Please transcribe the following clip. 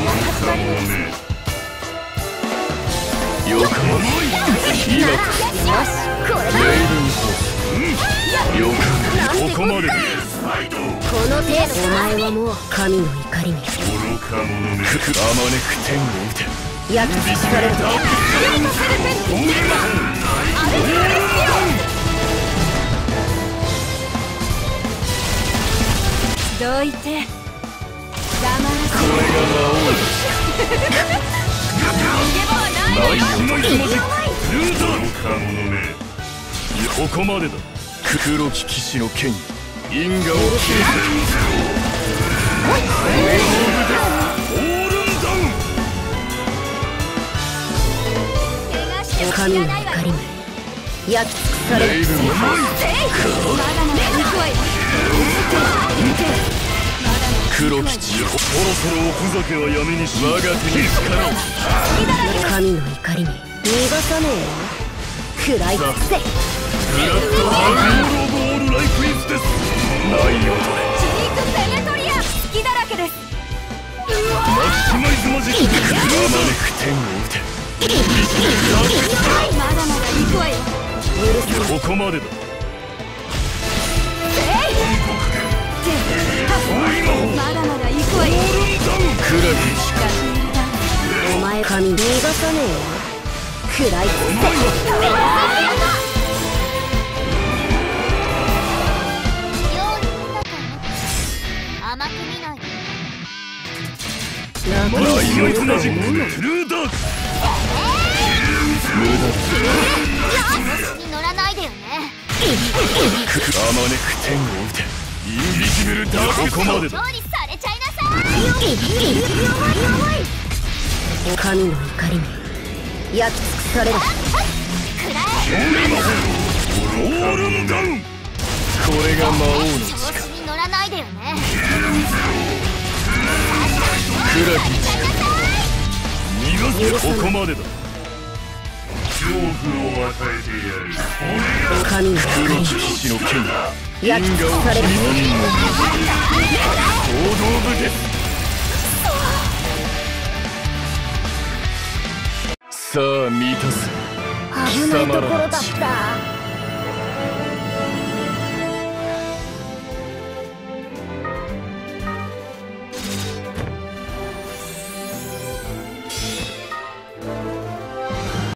始まりです。 よくも今よし、これだ。 レイブンソーよくここまでだ。 この程度。お前はもう神の怒りに愚か者めあまねく天を打て。 焼き尽くされる。どいて。黙らせ。 これが魔王だ。ナイスマジックルーザー愚か者めここまでだ。黒き騎士の剣因果を切り裂け。オールンダウン。 神の怒りに焼き尽くされる。 レイブンはまだまだ行くわよ。 黒き血よそろそろおふざけはやめにし我が手にかかろう。 神の怒りに逃がさねえよ。食らいつくぜ。 ブラッドハンドオブオールライフイズです。ないよとれチークセメトリア隙だらけです。 マキシマイズマジックあまねく天を打て。 まだまだ行くわよ。 ここまでだ。 まだまだ行くわよ。 クラキお前神逃がさねえよ。食らいつくぜ。 甘く見ないで。 ライオンマジックルーダーク無駄だ。 調子に乗らないでよね。 あまねく天を打て。インビジブルダークここまでだ。 調理されちゃいなさい。 神の怒りに焼き尽くされる。 オールンダウン。これが魔王の調子力。 に乗らないでよね。 クラキ逃がす。ここまでだ。恐怖を与えてやる。 神の怒りに黒き騎士の剣焼き尽くされる。 行動部です。さあ満たす。 危ないところだった。